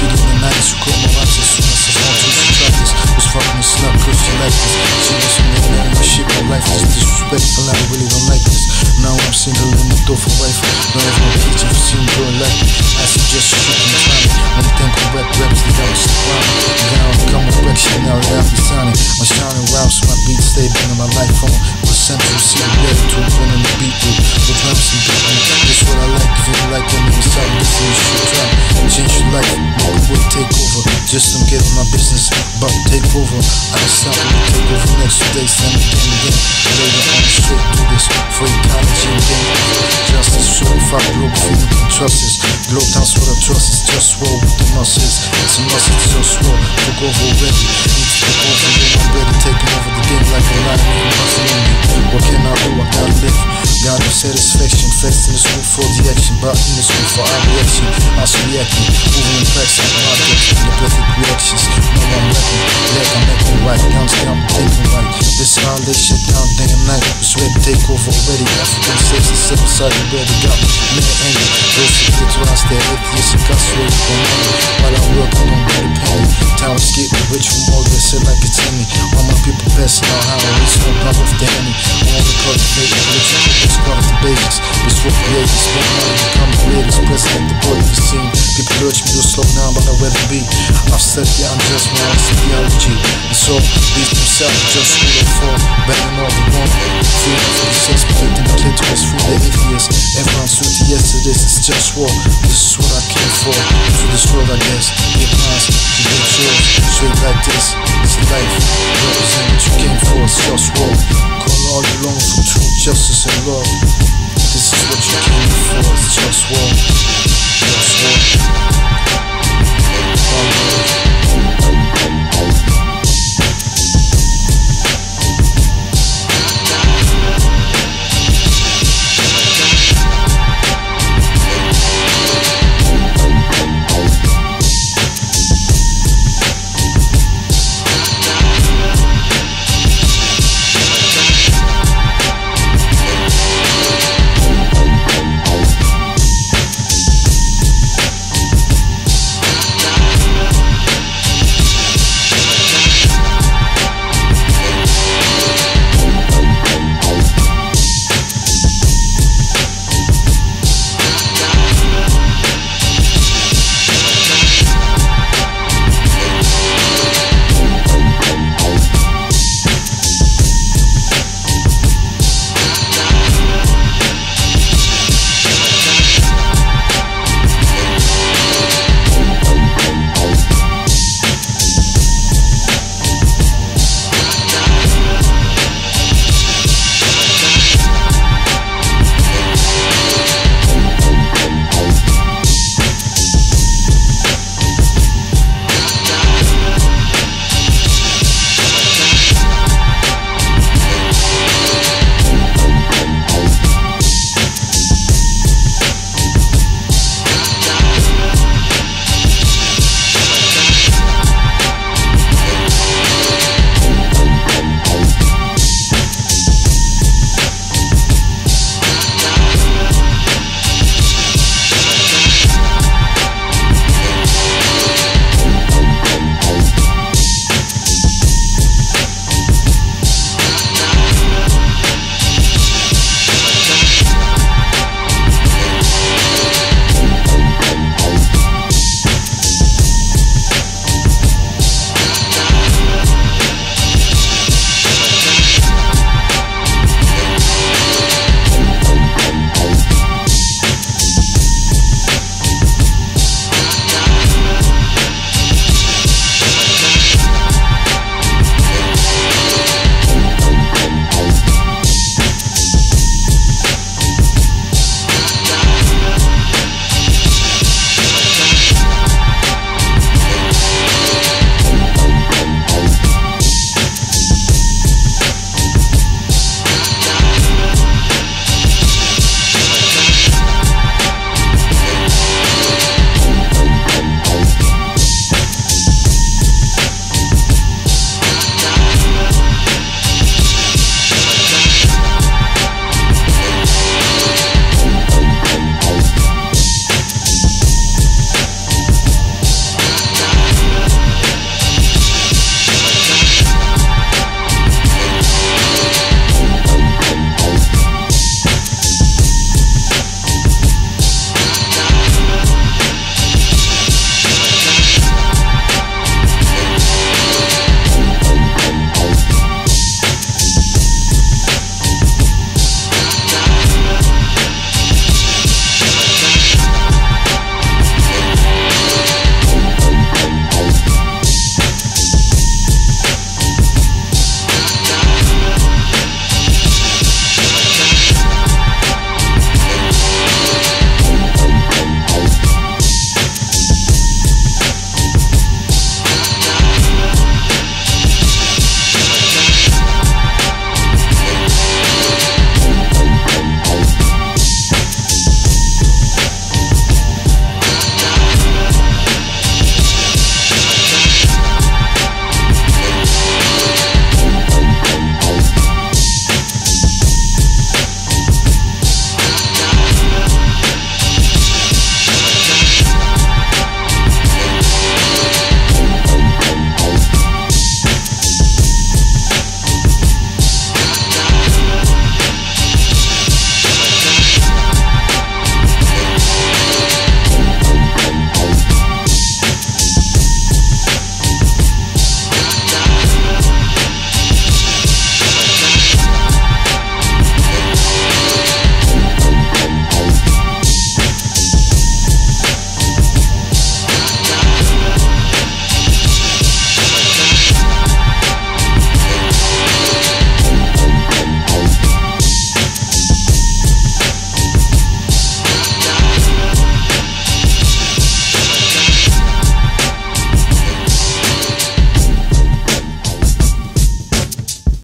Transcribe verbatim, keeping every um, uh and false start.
Cheating the nights, you call my watch as soon as I found you. She tried this, was fucking a slut cause she liked this. She was from the end of my shit, my life is disrespectful, I really don't like this. Now I'm single in the door for wife. Don't have no kids if you see me doing like it. I suggest you shoot me time. When you think I'm wet reps, they got me supplying. Then I'll come with wreck shit, now they have me signing. My shining routes, my beats stay banging my life on. With a central C D to a gun in the beat group. With drums and beat group. This what I like, if you like it, maybe start with this you should try. Change your life, more will take over. Just don't get in my business, but take over. I just stop and take over next two days, send it again again. Later on straight through this, for ecology and game. Justice, certified global freedom and trust is. Globetown's what I trust is just war with the muscles. It's a must, it's just war. Took over already, need to take over, yeah, I'm ready. Taking over the game like a lion, ain't nothing in me. What can I do? I gotta live. God of satisfaction, flexing this move for the action, but in this move for our reaction. I see reacting, moving in practice, objects, the perfect reactions. No, I'm wrecking, yeah, I'm making right. Guns down, taking right. This how they shit down day and night. It's ready to take over already. African states and sit beside the ready got me. Minute ending, those who get to us there, atheists and incarcerated for money. While I'm working on better paying. Time is getting rich from all this, shit like it's in me. All my people passing out how I reach from blood with the henny. I want to cultivate the political, it's part of the babies. It's for creators, spend money to come creators. President, the boy of the scene. People urge me to slow down, but I'd rather be. I've said, yeah, I'm just my ideology. And so, these themselves just who they fall. Banging all the wrong. Freedom for the sex, protecting the clitoris, free the atheists. Everyone's with the yes to this, it's just war. This is what I came for. For this world, I guess. Get mine, you get yours. Straight like this, it's life. Represent what you came for, it's just war. Call all you long for truth, justice, and love. This is what you came for, it's just war. Just war.